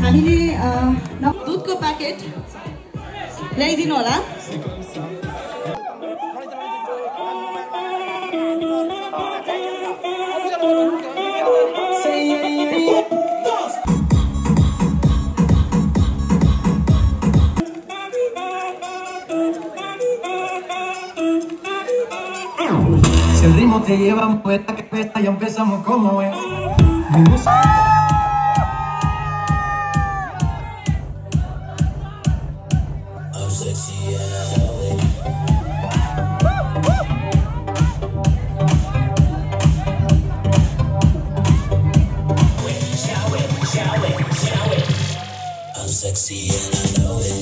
हामीले दुधको प्याकेट ल्याइदिनु होला। Si el ritmo te lleva, mueve la cabeza y empezamos como es. I'm sexy and I know it. I'm sexy and I know it.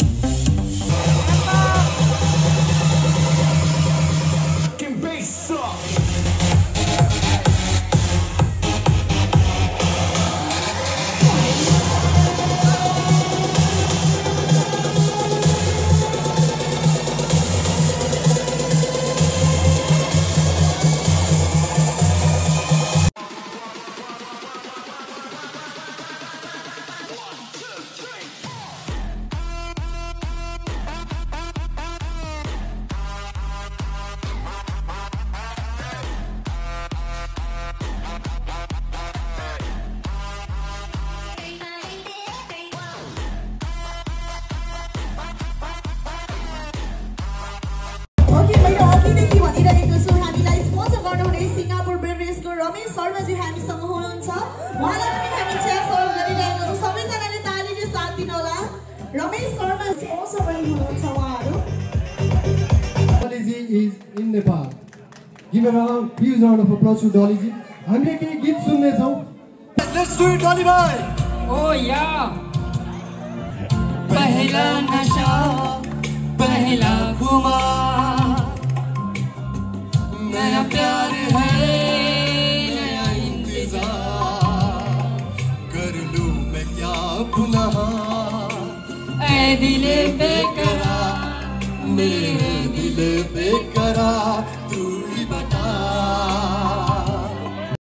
Dolly is in Nepal. Give a huge round of applause to Dolly ji. हामीले केही गीत सुन्ने छौं. Let's do it, Dolly boy. Oh yeah. पहला नशा पहला खुमार नया प्यार है नया इंतजार कर लूं मैं क्या गुनाह ऐ दिले बेकरार